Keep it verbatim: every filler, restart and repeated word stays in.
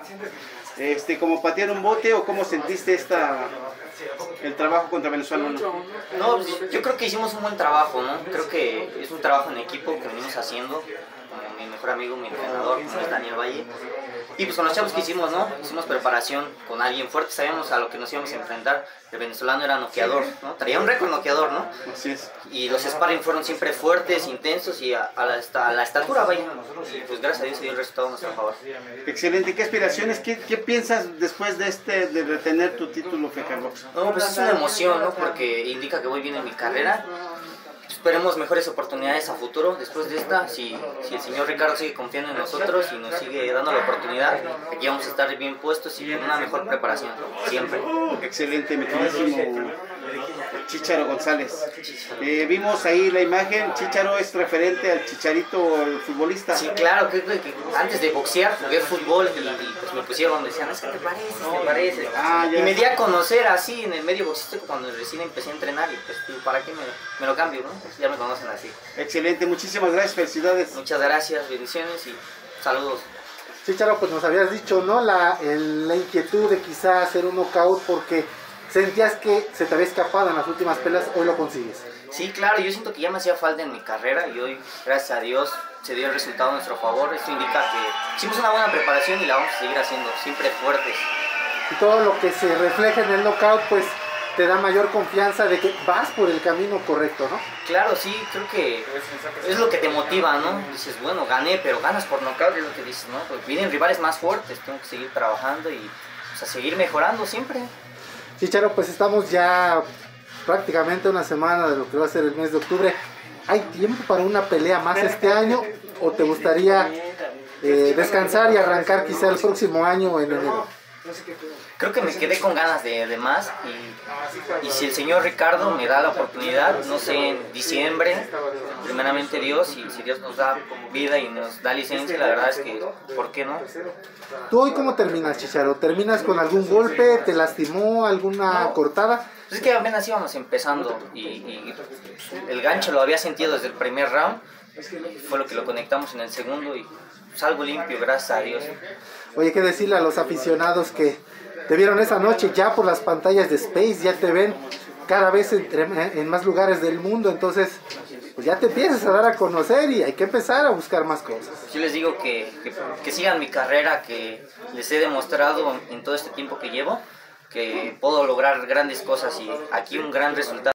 Este, ¿como patear un bote o cómo sentiste esta el trabajo contra Venezuela? ¿No? No, pues, yo creo que hicimos un buen trabajo, ¿no? Creo que es un trabajo en equipo que venimos haciendo, como mi mejor amigo, mi entrenador, como es Daniel Valle. Y pues con los chavos que hicimos, ¿no? Hicimos preparación con alguien fuerte, sabíamos a lo que nos íbamos a enfrentar. El venezolano era noqueador, ¿no? Traía un récord noqueador, ¿no? Así es. Y los sparring fueron siempre fuertes, intensos y a, a, la, a la estatura, vaya. Y pues gracias a Dios se dio el resultado a nuestro favor. Excelente. ¿Qué aspiraciones, qué, qué piensas después de este, de retener tu título FECALBOX? No, pues es una emoción, ¿no? Porque indica que voy bien en mi carrera. Esperemos mejores oportunidades a futuro después de esta. Si, si el señor Ricardo sigue confiando en nosotros y nos sigue dando la oportunidad, aquí vamos a estar bien puestos y con una mejor preparación, siempre. Excelente, mi queridísimo Chícharo González. Eh, vimos ahí la imagen. Chícharo es referente al Chicharito, el futbolista. Sí, claro, que, que, que antes de boxear jugué fútbol y, y pues me pusieron, me decían, es que te pareces, te pareces. Ah, y me di a conocer así en el medio boxístico cuando recién empecé a entrenar y pues para qué me, me lo cambio, ¿no? Pues ya me conocen así. Excelente, muchísimas gracias, felicidades. Muchas gracias, bendiciones y saludos. Chícharo, pues nos habías dicho, ¿no? La, el, la inquietud de quizás hacer un knockout porque sentías que se te había escapado en las últimas peleas, hoy lo consigues. Sí, claro, yo siento que ya me hacía falta en mi carrera y hoy, gracias a Dios, se dio el resultado a nuestro favor. Esto indica que hicimos una buena preparación y la vamos a seguir haciendo, siempre fuertes. Y todo lo que se refleja en el knockout, pues te da mayor confianza de que vas por el camino correcto, ¿no? Claro, sí, creo que es lo que te motiva, ¿no? Dices, bueno, gané, pero ganas por knockout, es lo que dices, ¿no? Pues vienen rivales más fuertes, tengo que seguir trabajando y pues, a seguir mejorando siempre. Chícharo, pues estamos ya prácticamente una semana de lo que va a ser el mes de octubre. ¿Hay tiempo para una pelea más este año o te gustaría eh, descansar y arrancar quizá el próximo año en enero? Creo que me quedé con ganas de, de más y, y si el señor Ricardo me da la oportunidad, no sé, en diciembre, primeramente Dios, y si Dios nos da vida y nos da licencia, la verdad es que, ¿por qué no? ¿Tú hoy cómo terminas, Chícharo? ¿Terminas con algún golpe? ¿Te lastimó alguna cortada? Pues es que apenas íbamos empezando y, y el gancho lo había sentido desde el primer round, fue lo que lo conectamos en el segundo y salgo limpio, gracias a Dios. Oye, ¿qué decirle a los aficionados que te vieron esa noche ya por las pantallas de Space? Ya te ven cada vez en, en más lugares del mundo, entonces pues ya te empiezas a dar a conocer y hay que empezar a buscar más cosas. Yo les digo que, que, que sigan mi carrera, que les he demostrado en todo este tiempo que llevo que puedo lograr grandes cosas y aquí un gran resultado.